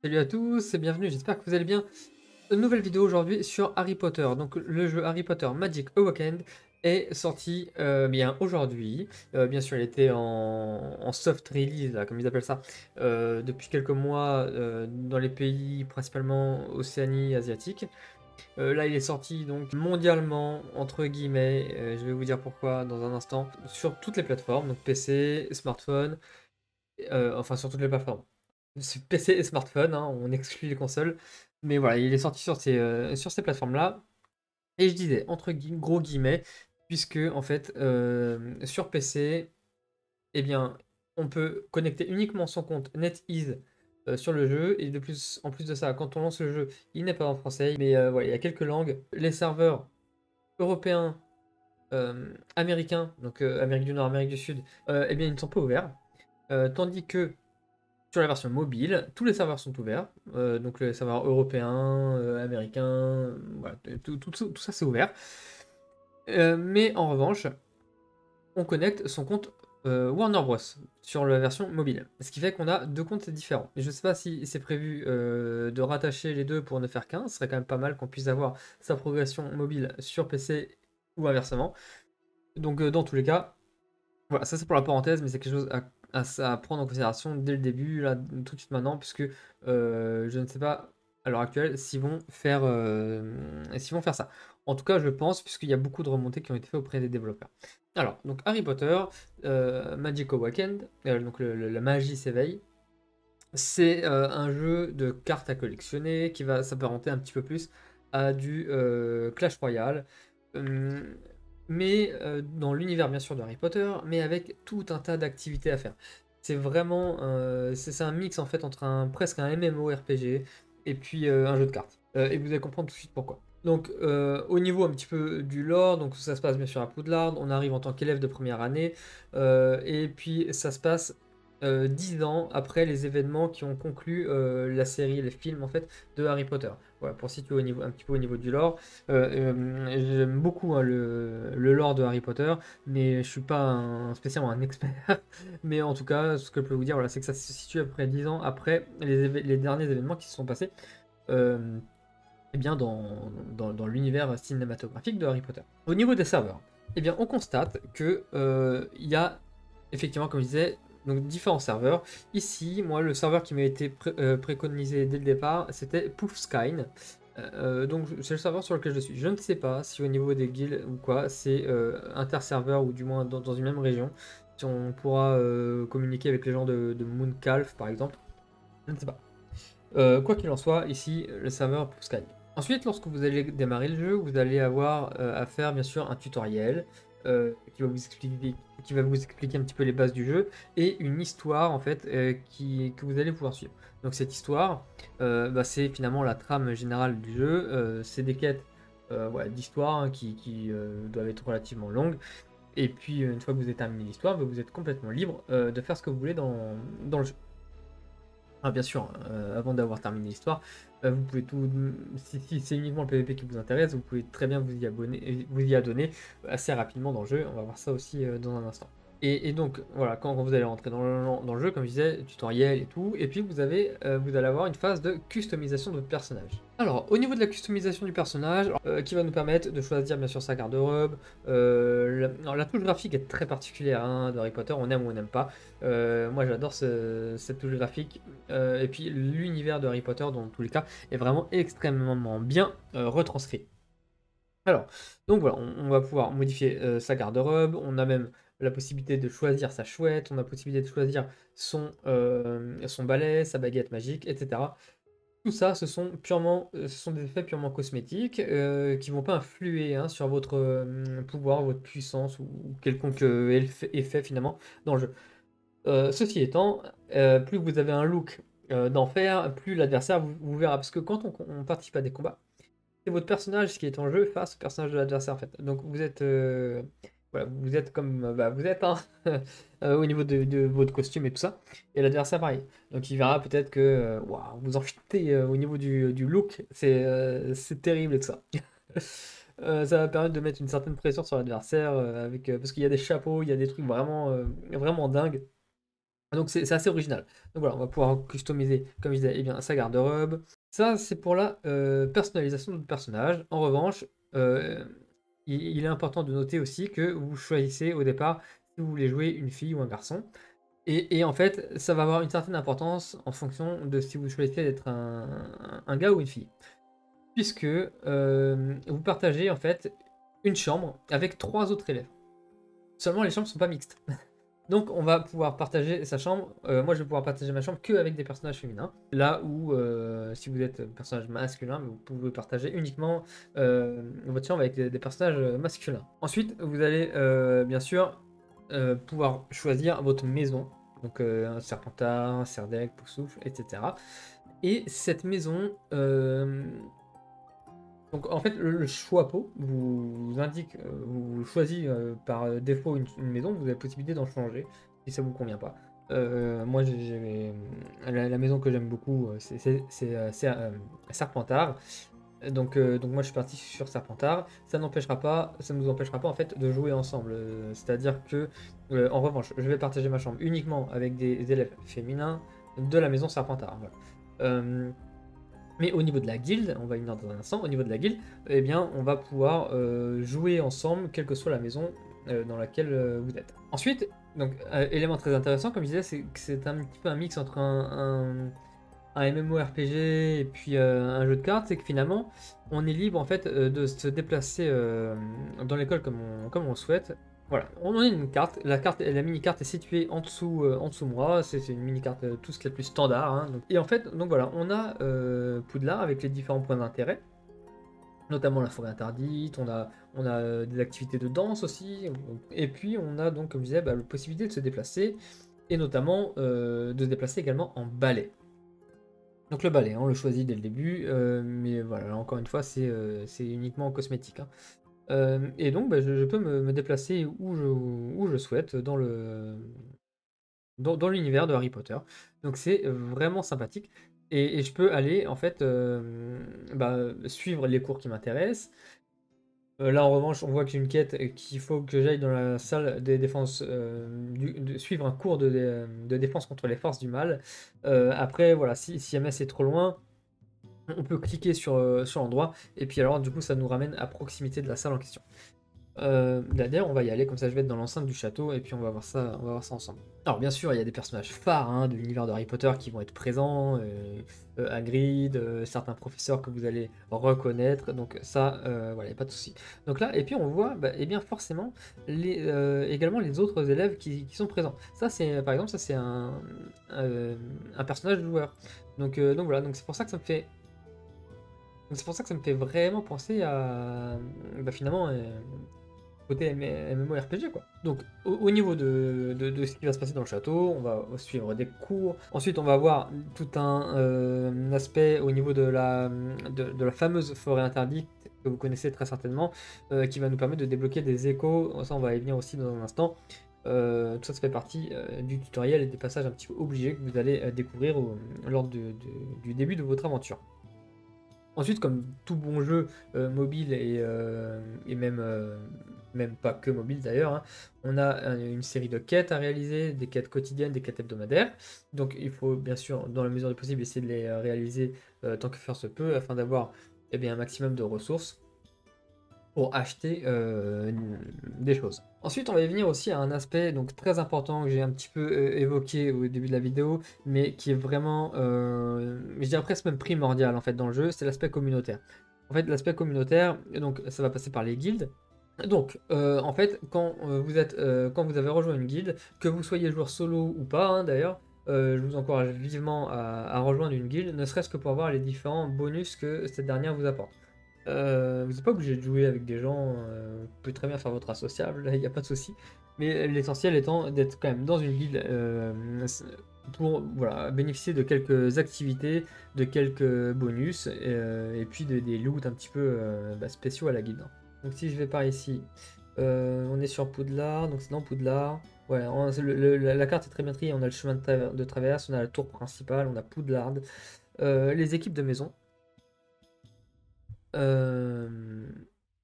Salut à tous et bienvenue, j'espère que vous allez bien. Une nouvelle vidéo aujourd'hui sur Harry Potter. Donc le jeu Harry Potter Magic Awakened est sorti bien aujourd'hui. Bien sûr, il était en soft release, là, comme ils appellent ça, depuis quelques mois dans les pays principalement Océanie asiatique. Là, il est sorti donc mondialement, entre guillemets, je vais vous dire pourquoi dans un instant, sur toutes les plateformes, donc PC, smartphone, enfin sur toutes les plateformes. C'est PC et smartphone, hein, on exclut les consoles. Mais voilà, il est sorti sur ces plateformes-là. Et je disais, gros guillemets, puisque en fait, sur PC, eh bien, on peut connecter uniquement son compte NetEase sur le jeu. Et en plus de ça, quand on lance le jeu, il n'est pas en français. Mais voilà, il y a quelques langues. Les serveurs européens, américains, donc Amérique du Nord, Amérique du Sud, eh bien, ils ne sont pas ouverts. Tandis que sur la version mobile, tous les serveurs sont ouverts, donc les serveurs européens, américains, voilà, tout ça c'est ouvert. Mais en revanche, on connecte son compte Warner Bros. Sur la version mobile. Ce qui fait qu'on a deux comptes différents. Et je ne sais pas si c'est prévu de rattacher les deux pour ne faire qu'un. Ce serait quand même pas mal qu'on puisse avoir sa progression mobile sur PC ou inversement. Donc dans tous les cas, voilà, ça c'est pour la parenthèse, mais c'est quelque chose à prendre en considération dès le début, là, tout de suite maintenant, puisque je ne sais pas à l'heure actuelle s'ils vont faire ça. En tout cas, je pense, puisqu'il y a beaucoup de remontées qui ont été faites auprès des développeurs. Alors, donc Harry Potter, Magic Awakened, donc la magie s'éveille. C'est un jeu de cartes à collectionner qui va s'apparenter un petit peu plus à du Clash Royale. Hum, mais dans l'univers bien sûr de Harry Potter, mais avec tout un tas d'activités à faire. C'est vraiment c'est un mix en fait entre presque un MMORPG et puis un jeu de cartes. Et vous allez comprendre tout de suite pourquoi. Donc au niveau un petit peu du lore, donc ça se passe bien sûr à Poudlard, on arrive en tant qu'élève de première année, et puis ça se passe 10 ans après les événements qui ont conclu la série, les films en fait de Harry Potter. Voilà, pour situer un petit peu au niveau du lore. J'aime beaucoup hein, le lore de Harry Potter, mais je suis pas spécialement un expert. Mais en tout cas, ce que je peux vous dire, voilà, c'est que ça se situe à peu près 10 ans après les derniers événements qui se sont passés euh, eh bien dans l'univers cinématographique de Harry Potter. Au niveau des serveurs, eh bien, on constate que il y a effectivement, comme je disais, donc différents serveurs. Ici, moi, le serveur qui m'a été préconisé dès le départ, c'était Poofskyne. Donc c'est le serveur sur lequel je suis. Je ne sais pas si au niveau des guilds ou quoi, c'est inter-serveur ou du moins dans une même région. Si on pourra communiquer avec les gens de Mooncalf par exemple. Je ne sais pas. Quoi qu'il en soit, ici, le serveur Poofskyne. Ensuite, lorsque vous allez démarrer le jeu, vous allez avoir à faire bien sûr un tutoriel qui va vous expliquer un petit peu les bases du jeu et une histoire en fait que vous allez pouvoir suivre. Donc cette histoire, bah, c'est finalement la trame générale du jeu. C'est des quêtes voilà, d'histoire hein, qui doivent être relativement longues. Et puis une fois que vous avez terminé l'histoire, bah, vous êtes complètement libre de faire ce que vous voulez dans le jeu. Ah, bien sûr, avant d'avoir terminé l'histoire, vous pouvez tout. Si c'est uniquement le PVP qui vous intéresse, vous pouvez très bien vous y adonner assez rapidement dans le jeu. On va voir ça aussi dans un instant. Et donc, voilà, quand vous allez rentrer dans le jeu, comme je disais, tutoriel et tout, et puis vous allez avoir une phase de customisation de votre personnage. Alors, au niveau de la customisation du personnage, qui va nous permettre de choisir bien sûr sa garde-robe. Alors, la touche graphique est très particulière hein, de Harry Potter, on aime ou on n'aime pas. Moi j'adore cette touche graphique. Et puis l'univers de Harry Potter, dans tous les cas, est vraiment extrêmement bien retranscrit. Alors, donc voilà, on va pouvoir modifier sa garde-robe, on a même la possibilité de choisir sa chouette, on a la possibilité de choisir son balai, sa baguette magique, etc. Tout ça, ce sont des effets purement cosmétiques qui vont pas influer hein, sur votre pouvoir, votre puissance ou quelconque effet finalement dans le jeu. Ceci étant, plus vous avez un look d'enfer, plus l'adversaire vous verra. Parce que quand on participe à des combats, c'est votre personnage qui est en jeu face au personnage de l'adversaire en fait. Donc vous êtes, voilà, vous êtes comme bah, vous êtes hein, au niveau de votre costume et tout ça. Et l'adversaire pareil. Donc il verra peut-être que waouh, vous en foutez au niveau du look, c'est terrible et tout ça. Ça va permettre de mettre une certaine pression sur l'adversaire avec parce qu'il y a des chapeaux, il y a des trucs vraiment vraiment dingues. Donc c'est assez original. Donc voilà, on va pouvoir customiser, comme je disais, eh bien, sa garde-robe. Ça, c'est pour la personnalisation de notre personnage. En revanche, euh, il est important de noter aussi que vous choisissez au départ si vous voulez jouer une fille ou un garçon. Et en fait, ça va avoir une certaine importance en fonction de si vous choisissez d'être un gars ou une fille. Puisque vous partagez en fait une chambre avec 3 autres élèves. Seulement les chambres ne sont pas mixtes. Donc on va pouvoir partager sa chambre. Moi je vais pouvoir partager ma chambre que avec des personnages féminins. Là où si vous êtes un personnage masculin, vous pouvez partager uniquement votre chambre avec des personnages masculins. Ensuite vous allez bien sûr pouvoir choisir votre maison. Donc un Serpentard, un Serdaigle, Poufsouffle, etc. Et cette maison, donc en fait le choix pot vous indique, vous choisit par défaut une maison, vous avez la possibilité d'en changer si ça vous convient pas. Moi la maison que j'aime beaucoup, c'est Serpentard. Donc moi je suis parti sur Serpentard. Ça n'empêchera pas, ça ne nous empêchera pas en fait de jouer ensemble. C'est-à-dire que en revanche, je vais partager ma chambre uniquement avec des élèves féminins de la maison Serpentard. Voilà. Mais au niveau de la guilde, on va y venir dans un instant, au niveau de la guilde, eh bien, on va pouvoir jouer ensemble, quelle que soit la maison dans laquelle vous êtes. Ensuite, donc, élément très intéressant, comme je disais, c'est que c'est un petit peu un mix entre un MMORPG et puis un jeu de cartes, c'est que finalement, on est libre en fait de se déplacer dans l'école comme on le souhaite. Voilà, on a une carte. La mini-carte est située en dessous de moi. C'est une mini-carte, tout ce qui est le plus standard, hein. Et en fait, donc voilà, on a Poudlard avec les différents points d'intérêt, notamment la forêt interdite. On a des activités de danse aussi. Et puis, on a donc, comme je disais, la possibilité de se déplacer et notamment de se déplacer également en balai. Donc le balai, on le choisit dès le début, mais voilà, là, encore une fois, c'est uniquement cosmétique, hein. Et donc, je peux me déplacer où je souhaite dans l'univers de Harry Potter. Donc c'est vraiment sympathique. Et je peux aller, en fait, suivre les cours qui m'intéressent. Là, en revanche, on voit que j'ai une quête qu'il faut que j'aille dans la salle des défenses, suivre un cours de défense contre les forces du mal. Après, voilà, si MS est trop loin, on peut cliquer sur l'endroit, et puis alors du coup ça nous ramène à proximité de la salle en question. D'ailleurs on va y aller, comme ça je vais être dans l'enceinte du château, et puis on va voir ça ensemble. Alors bien sûr il y a des personnages phares hein, de l'univers de Harry Potter qui vont être présents, Hagrid, certains professeurs que vous allez reconnaître, donc ça voilà, il n'y a pas de souci. Donc là, et puis on voit et bien forcément également les autres élèves qui sont présents. Ça c'est par exemple, ça c'est un personnage joueur. Donc voilà, donc c'est pour ça que ça me fait vraiment penser à finalement côté MMORPG quoi. Donc au niveau de ce qui va se passer dans le château, on va suivre des cours. Ensuite on va avoir tout un aspect au niveau de la fameuse forêt interdite que vous connaissez très certainement, qui va nous permettre de débloquer des échos. Ça on va y venir aussi dans un instant. Tout ça fait partie du tutoriel et des passages un petit peu obligés que vous allez découvrir lors du début de votre aventure. Ensuite, comme tout bon jeu mobile et même pas que mobile d'ailleurs, hein, on a une série de quêtes à réaliser, des quêtes quotidiennes, des quêtes hebdomadaires. Donc il faut bien sûr, dans la mesure du possible, essayer de les réaliser tant que faire se peut, afin d'avoir un maximum de ressources pour acheter des choses. Ensuite, on va y venir aussi à un aspect donc très important que j'ai un petit peu évoqué au début de la vidéo, mais qui est vraiment, je dirais presque même primordial en fait dans le jeu, c'est l'aspect communautaire. En fait, l'aspect communautaire, donc ça va passer par les guildes. Donc, en fait, quand vous avez rejoint une guilde, que vous soyez joueur solo ou pas, hein, d'ailleurs, je vous encourage vivement à rejoindre une guilde, ne serait-ce que pour avoir les différents bonus que cette dernière vous apporte. Vous n'êtes pas obligé de jouer avec des gens, vous pouvez très bien faire votre associable, il n'y a pas de souci. Mais l'essentiel étant d'être quand même dans une guilde pour voilà, bénéficier de quelques activités, de quelques bonus, et puis des loots un petit peu spéciaux à la guilde, hein. Donc si je vais par ici, on est sur Poudlard, donc c'est dans Poudlard. Ouais, la carte est très bien triée, on a le chemin de traverse, on a la tour principale, on a Poudlard, les équipes de maison. Euh,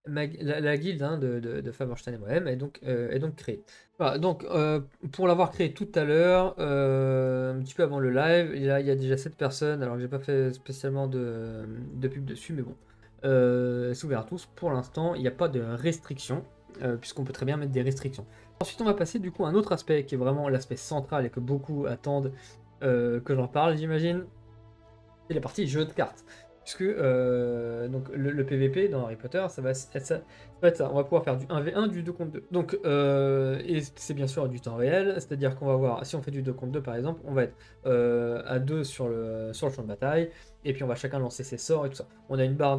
la guilde hein, de Faberstein et moi-même est donc créée. Voilà, donc pour l'avoir créée tout à l'heure, un petit peu avant le live, il y a déjà 7 personnes, alors que j'ai pas fait spécialement de pub dessus, mais bon. C'est ouvert à tous. Pour l'instant, il n'y a pas de restrictions, puisqu'on peut très bien mettre des restrictions. Ensuite, on va passer du coup à un autre aspect qui est vraiment l'aspect central et que beaucoup attendent que j'en parle, j'imagine. C'est la partie jeu de cartes. Puisque donc le PVP dans Harry Potter, ça va être ça. On va pouvoir faire du 1v1, du 2 contre 2. Donc, et c'est bien sûr du temps réel, c'est-à-dire qu'on va voir, si on fait du 2 contre 2 par exemple, on va être à 2 sur le champ de bataille, et puis on va chacun lancer ses sorts et tout ça. On a une barre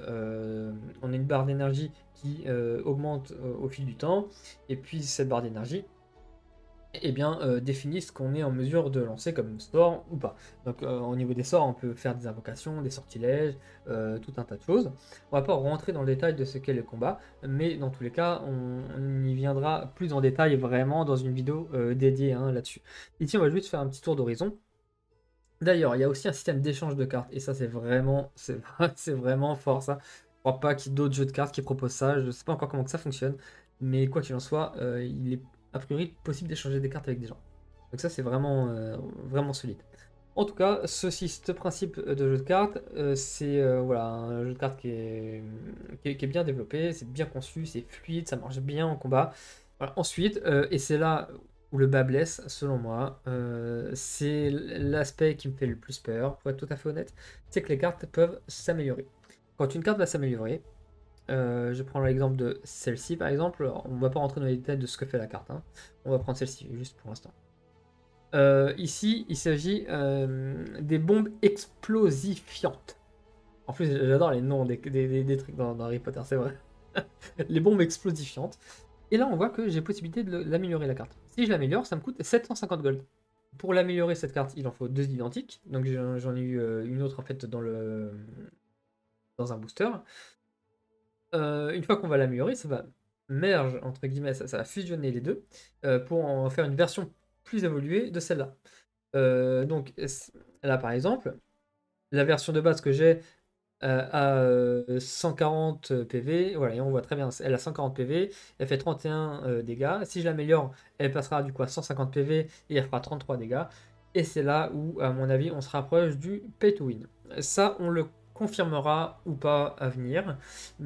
on a une barre d'énergie qui augmente au fil du temps, et puis cette barre d'énergie, eh bien, définit ce qu'on est en mesure de lancer comme sort ou pas. Donc au niveau des sorts, on peut faire des invocations, des sortilèges, tout un tas de choses. On va pas rentrer dans le détail de ce qu'est le combat, mais dans tous les cas, on y viendra plus en détail vraiment dans une vidéo dédiée hein, là-dessus. Ici, on va juste faire un petit tour d'horizon. D'ailleurs, il y a aussi un système d'échange de cartes, et ça c'est vraiment fort ça. Je crois pas qu'il y ait d'autres jeux de cartes qui proposent ça, je sais pas encore comment que ça fonctionne, mais quoi qu'il en soit, il est a priori possible d'échanger des cartes avec des gens. Donc ça c'est vraiment solide. En tout cas, ce principe de jeu de cartes, c'est voilà, un jeu de cartes qui est bien développé, c'est bien conçu, c'est fluide, ça marche bien en combat. Voilà. Ensuite, et c'est là où le bas blesse, selon moi, c'est l'aspect qui me fait le plus peur, pour être tout à fait honnête, c'est que les cartes peuvent s'améliorer. Quand une carte va s'améliorer, je prends l'exemple de celle-ci par exemple, alors, on ne va pas rentrer dans les détails de ce que fait la carte, hein. On va prendre celle-ci juste pour l'instant. Ici, il s'agit des bombes explosifiantes. En plus, j'adore les noms des trucs dans Harry Potter, c'est vrai. Les bombes explosifiantes. Et là, on voit que j'ai possibilité de l'améliorer la carte. Si je l'améliore, ça me coûte 750 gold. Pour l'améliorer, cette carte, il en faut 2 identiques. Donc j'en ai eu une autre en fait dans un booster. Une fois qu'on va l'améliorer, ça va merge, entre guillemets, ça va fusionner les deux pour en faire une version plus évoluée de celle-là. Donc là, par exemple, la version de base que j'ai a 140 PV, voilà, et on voit très bien, elle a 140 PV, elle fait 31 dégâts. Si je l'améliore, elle passera du coup à 150 PV et elle fera 33 dégâts. Et c'est là où, à mon avis, on se rapproche du pay to win. Ça, on le confirmera ou pas à venir,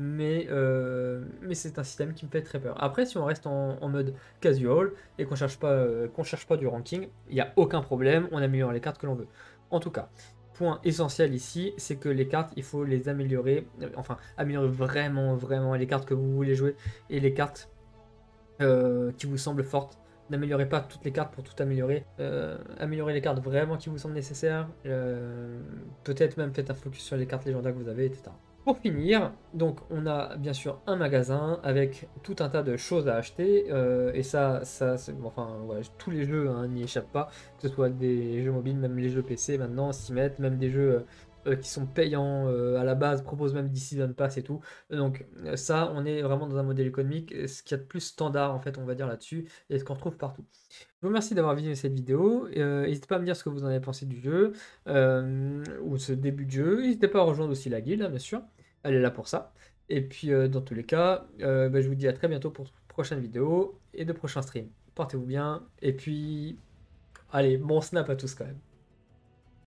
mais c'est un système qui me fait très peur. Après, si on reste en mode casual et qu'on cherche pas du ranking, il n'y a aucun problème, on améliore les cartes que l'on veut. En tout cas, point essentiel ici, c'est que les cartes, il faut les améliorer, enfin, améliorer vraiment les cartes que vous voulez jouer et les cartes qui vous semblent fortes. N'améliorez pas toutes les cartes pour tout améliorer. Améliorez les cartes vraiment qui vous semblent nécessaires. Peut-être même faites un focus sur les cartes légendaires que vous avez, etc. Pour finir, donc on a bien sûr un magasin avec tout un tas de choses à acheter. Et enfin, ouais, tous les jeux hein, n'y échappent pas. Que ce soit des jeux mobiles, même les jeux PC maintenant s'y mettent, même des jeux qui sont payants à la base, proposent même des season pass et tout. Donc ça, on est vraiment dans un modèle économique, ce qu'il y a de plus standard en fait, on va dire là-dessus, et ce qu'on retrouve partout. Je vous remercie d'avoir visionné cette vidéo. N'hésitez pas à me dire ce que vous en avez pensé du jeu, ou ce début de jeu. N'hésitez pas à rejoindre aussi la guilde, hein, bien sûr. Elle est là pour ça. Et puis dans tous les cas, je vous dis à très bientôt pour de prochaines vidéos et de prochains streams. Portez-vous bien, et puis allez, bon snap à tous quand même.